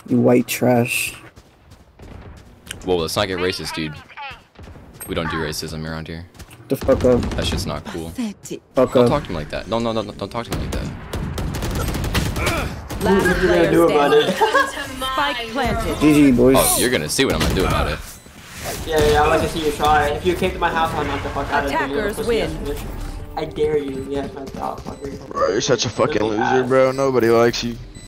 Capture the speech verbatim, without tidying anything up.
You white trash. Whoa, let's not get racist, dude. We don't do racism around here. The fuck up. That shit's not cool. Fuck Don't up. talk to me like that. No, no, no, no, don't talk to me like that. What are you gonna do about it? Spike planted. G G, boys. Oh, you're gonna see what I'm gonna do about it. Yeah, yeah, I'd like to see you try. If you came to my house, I'll knock the fuck out of you. Attackers win. I dare you. Yes, my dog. Fucker. Bro, you're such a fucking loser, bro. Nobody likes you.